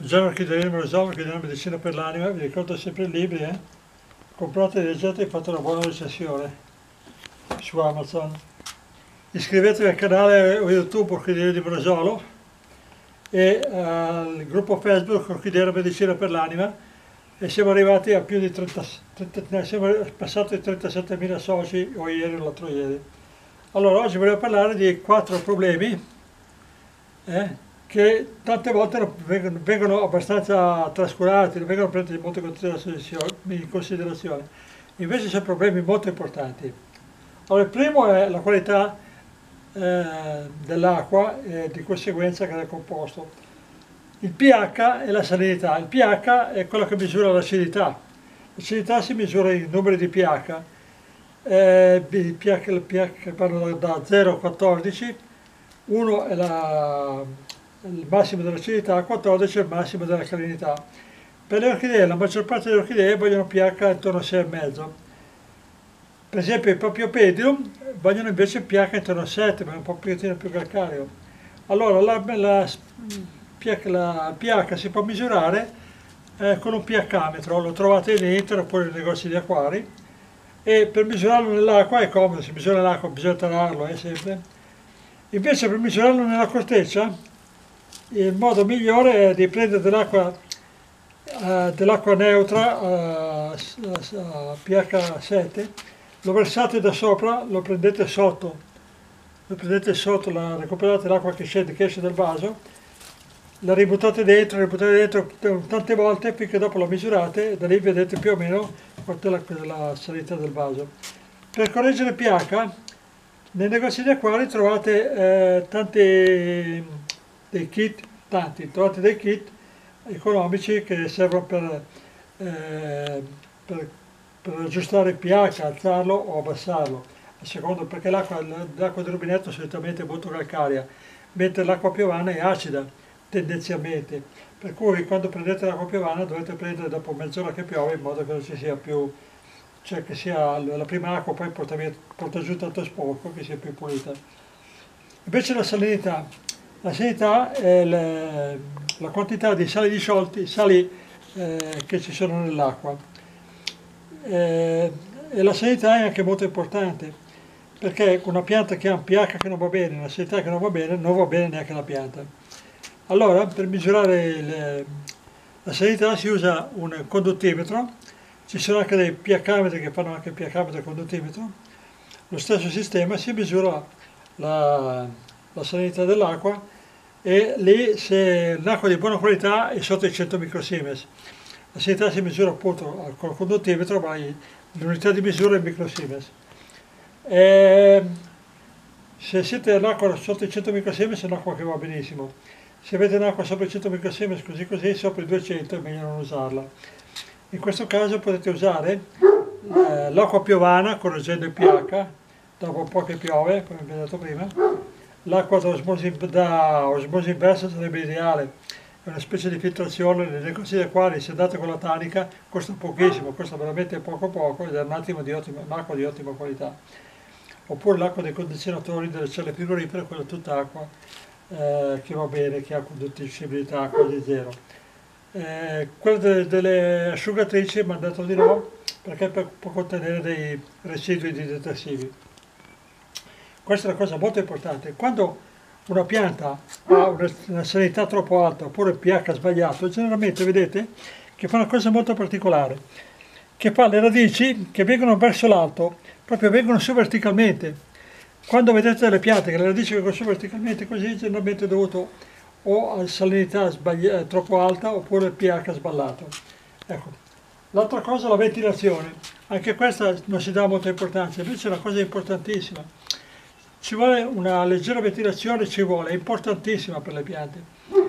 Buongiorno orchidee, me lo so, orchidea medicina per l'anima, vi ricordo sempre i libri, comprate, leggete e fate una buona recensione su Amazon. Iscrivetevi al canale YouTube Orchidea di Brasolo e al gruppo Facebook Orchidea medicina per l'anima e siamo arrivati a più di 30, siamo passati i 37.000 soci o ieri o l'altro ieri. Allora, oggi volevo parlare di 4 problemi che tante volte vengono abbastanza trascurati, non vengono presi molto in considerazione. Invece sono problemi molto importanti. Allora, il primo è la qualità dell'acqua e di conseguenza che è composto. Il pH e la salinità. Il pH è quello che misura l'acidità. L'acidità si misura in numeri di pH. Il pH vanno da 0 a 14, 1 è il massimo dell'acidità, 14 è il massimo della salinità. Per le orchidee, la maggior parte delle orchidee vogliono pH intorno a 6,5. Per esempio i Paphiopedilum vogliono invece pH intorno a 7, ma è un pochettino più calcareo. Allora il pH si può misurare con un pH-metro, lo trovate in internet oppure nei negozi di acquari, e per misurarlo nell'acqua è comodo, si misura l'acqua, bisogna tararlo sempre. Invece per misurarlo nella corteccia il modo migliore è di prendere dell'acqua neutra a pH 7, lo versate da sopra, lo prendete sotto, recuperate l'acqua che esce dal vaso, la ributtate dentro tante volte finché dopo la misurate e da lì vedete più o meno quant'è la salinità del vaso. Per correggere il pH, nei negozi di acquari trovate trovate dei kit economici che servono per aggiustare il pH, alzarlo o abbassarlo, a secondo, perché l'acqua del rubinetto solitamente è molto calcarea, mentre l'acqua piovana è acida tendenzialmente, per cui quando prendete l'acqua piovana dovete prendere dopo mezz'ora che piove in modo che non ci sia più, cioè che sia la prima acqua poi porta giù tanto sporco, che sia più pulita. Invece la salinità è la quantità di sali disciolti, che ci sono nell'acqua. E la salinità è anche molto importante, perché una pianta che ha un pH che non va bene, una salinità che non va bene neanche la pianta. Allora, per misurare la salinità si usa un conduttimetro, ci sono anche dei pH-metri che fanno anche il pH-metro e conduttimetro. Lo stesso sistema si misura la salinità dell'acqua e lì se l'acqua di buona qualità è sotto i 100 microsiemens. La salinità si misura appunto col conduttimetro, ma l'unità di misura è il microsiemens. Se siete all'acqua sotto i 100 microsiemens è un'acqua che va benissimo. Se avete un'acqua sopra i 100 microsiemens così, sopra i 200 è meglio non usarla. In questo caso potete usare l'acqua piovana correggendo il pH, dopo un po' che piove, come vi ho detto prima. L'acqua da osmosi inversa sarebbe ideale, è una specie di filtrazione, nei negozi di acquari se andate con la tanica costa pochissimo, costa veramente poco ed è un'acqua di ottima qualità. Oppure l'acqua dei condizionatori delle celle frigorifere, quella tutta acqua che va bene, che ha conducibilità quasi zero. Quella delle asciugatrici mi hanno detto di no, perché può contenere dei residui di detersivi. Questa è una cosa molto importante. Quando una pianta ha una salinità troppo alta oppure il pH sbagliato, generalmente vedete che fa una cosa molto particolare, che fa le radici che vengono verso l'alto, proprio vengono su verticalmente. Quando vedete delle piante che le radici vengono su verticalmente così, generalmente è dovuto o a salinità troppo alta oppure il pH sbagliato. Ecco. L'altra cosa è la ventilazione. Anche questa non si dà molta importanza, invece è una cosa importantissima. Ci vuole una leggera ventilazione, è importantissima per le piante.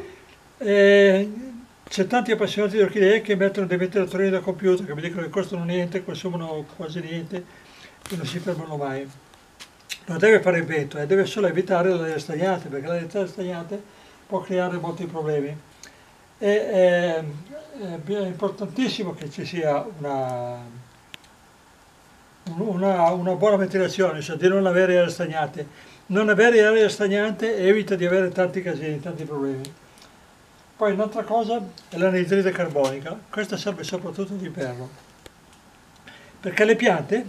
C'è tanti appassionati di orchidee che mettono dei ventilatori da computer che mi dicono che costano niente, consumano quasi niente e non si fermano mai. Non deve fare il vento, deve solo evitare l'aria stagnante, perché l'aria stagnante può creare molti problemi. È importantissimo che ci sia una buona ventilazione, cioè di non avere aria stagnante. Non avere aria stagnante evita di avere tanti casini, tanti problemi. Poi un'altra cosa è l'anidride carbonica, questa serve soprattutto d'inverno, perché le piante,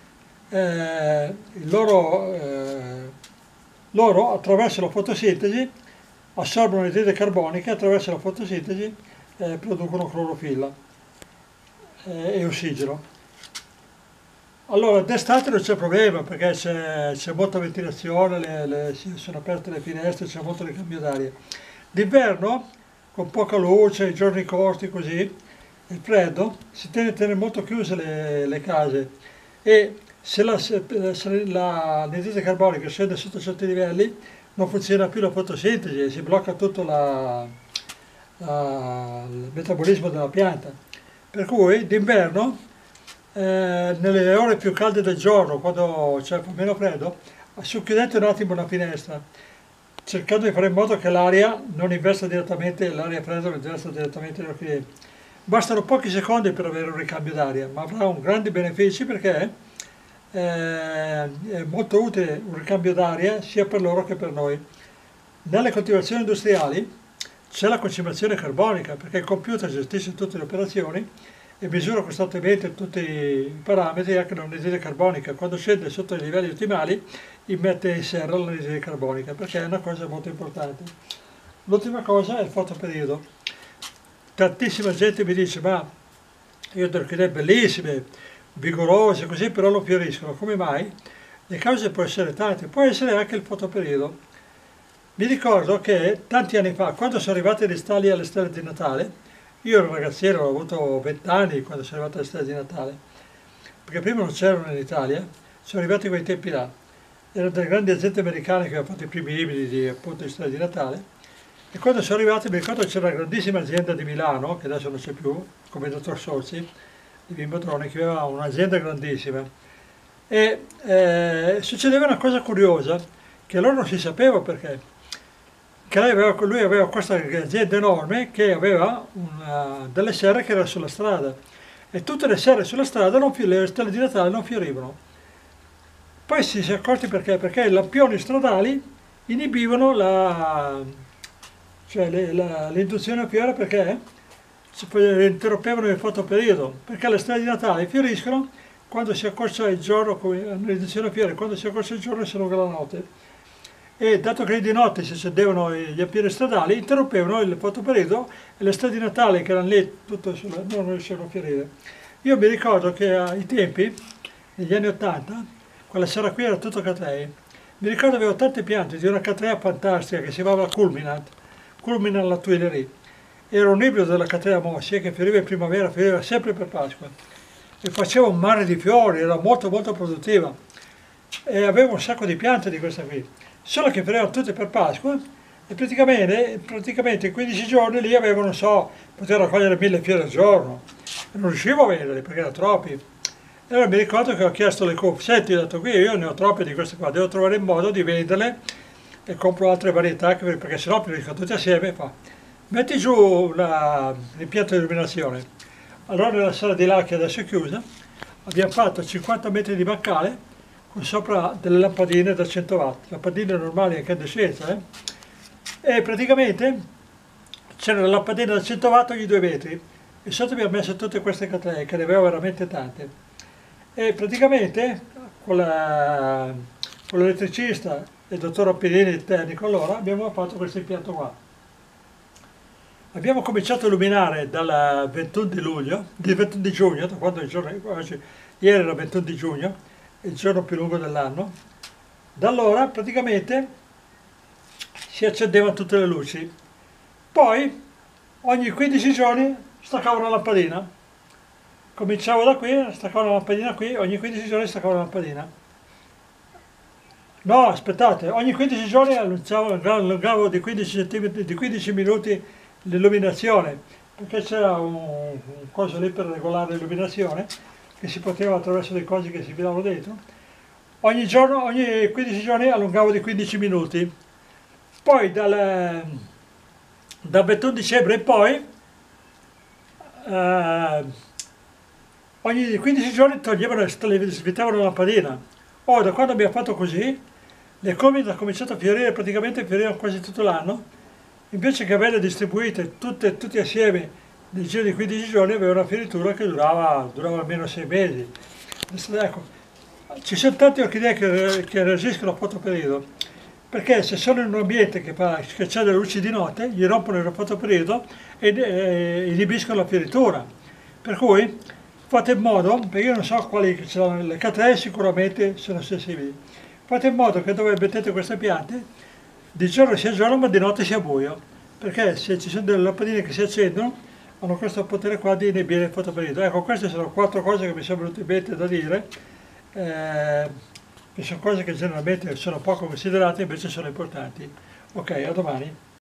loro attraverso la fotosintesi assorbono l'anidride carbonica e attraverso la fotosintesi producono clorofilla e ossigeno. Allora, d'estate non c'è problema perché c'è molta ventilazione, sono aperte le finestre, c'è molto ricambio d'aria. D'inverno, con poca luce, i giorni corti così, il freddo, si tende a tenere molto chiuse le case e se l'anidride carbonica scende sotto certi livelli non funziona più la fotosintesi e si blocca tutto il metabolismo della pianta. Per cui d'inverno, nelle ore più calde del giorno, quando c'è meno freddo, socchiudete un attimo la finestra, cercando di fare in modo che l'aria non investa direttamente, l'aria fredda non investa direttamente negli occhi. Bastano pochi secondi per avere un ricambio d'aria, ma avrà un grandi benefici perché è molto utile un ricambio d'aria sia per loro che per noi. Nelle coltivazioni industriali c'è la concimazione carbonica perché il computer gestisce tutte le operazioni e misura costantemente tutti i parametri, anche l'anidride carbonica. Quando scende sotto i livelli ottimali immette in serra l'anidride carbonica perché è una cosa molto importante. L'ultima cosa è il fotoperiodo. Tantissima gente mi dice ma io ho delle orchidee bellissime, vigorose così, però non fioriscono. Come mai? Le cause possono essere tante, può essere anche il fotoperiodo. Mi ricordo che tanti anni fa, quando sono arrivate le stelle alle stelle di Natale, io ero un ragazzino, ho avuto 20 anni quando sono arrivate le stelle di Natale, perché prima non c'erano in Italia, sono arrivati quei tempi là. Erano delle grandi aziende americane che avevano fatto i primi ibridi di stelle di Natale, e quando sono arrivati mi ricordo che c'era una grandissima azienda di Milano, che adesso non c'è più, come il dottor Sorzi, di Vimbodrone, che aveva un'azienda grandissima. E succedeva una cosa curiosa, che allora non si sapeva perché. Che lui aveva questa azienda enorme che aveva delle serre che erano sulla strada e tutte le serre sulla strada, le stelle di Natale non fiorivano. Poi si è accorti perché i lampioni stradali inibivano l'induzione a fiore perché interrompevano il fotoperiodo, perché le stelle di Natale fioriscono quando si accorcia il giorno, l'induzione a fiore, quando si accorcia il giorno si allunga la notte. E dato che di notte si accendevano gli lampioni stradali, interrompevano il fotoperiodo e le stelle di Natale che erano lì non riuscivano a fiorire. Io mi ricordo che ai tempi, negli anni 80, quella sera qui era tutto cattei. Mi ricordo che avevo tante piante di una cattea fantastica che si chiamava Culminant la Tuileries. Era un ibrido della cattea Mossia che fioriva in primavera, fioriva sempre per Pasqua. E faceva un mare di fiori, era molto molto produttiva. E avevo un sacco di piante di questa qui. Solo che fiorivano tutte per Pasqua e praticamente in 15 giorni lì avevo, non so, potevo raccogliere 1000 fiori al giorno. E non riuscivo a venderli perché erano troppi. E allora mi ricordo che ho chiesto alle coop, senti, ho detto qui io ne ho troppe di queste qua, devo trovare il modo di venderle e compro altre varietà perché sennò finiscono tutte assieme. Metti giù l'impianto di illuminazione. Allora nella sala di là che adesso è chiusa abbiamo fatto 50 metri di bancale con sopra delle lampadine da 100 watt, lampadine normali a incandescenza, e praticamente c'era la lampadina da 100 watt ogni 2 metri e sotto abbiamo messo tutte queste catene che ne avevo veramente tante e praticamente con l'elettricista e il dottor Appellini, il tecnico, allora abbiamo fatto questo impianto qua. Abbiamo cominciato a illuminare dal 21 di giugno, da quando ieri era il 21 di giugno, il giorno più lungo dell'anno. Da allora praticamente si accendevano tutte le luci. Poi ogni 15 giorni staccavo una lampadina. Cominciavo da qui, staccavo una lampadina qui, ogni 15 giorni staccavo una lampadina. No, aspettate, ogni 15 giorni allungavo di 15 cm, di 15 minuti l'illuminazione, perché c'era un coso lì per regolare l'illuminazione, che si poteva attraverso dei cosi che si filavano dentro. Ogni 15 giorni allungavo di 15 minuti. Poi dal 21 dicembre in poi, ogni 15 giorni toglievano, svitavano la lampadina. Da quando abbiamo fatto così, le colme hanno cominciato a fiorire, praticamente fiorivano quasi tutto l'anno, invece che averle distribuite tutte assieme nel giro di 15 giorni, aveva una fioritura che durava almeno 6 mesi. Adesso, ecco, ci sono tante orchidee che reagiscono a fotoperiodo, perché se sono in un ambiente che c'è delle luci di notte, gli rompono il fotoperiodo e inibiscono la fioritura. Per cui fate in modo, perché io non so quali che ce l'hanno, le catee sicuramente sono sensibili, fate in modo che dove mettete queste piante, di giorno sia giorno ma di notte sia buio, perché se ci sono delle lampadine che si accendono, hanno questo potere qua di inibire il fotoperiodo. Ecco, queste sono 4 cose che mi sono venute in mente da dire, che sono cose che generalmente sono poco considerate, invece sono importanti. Ok, a domani.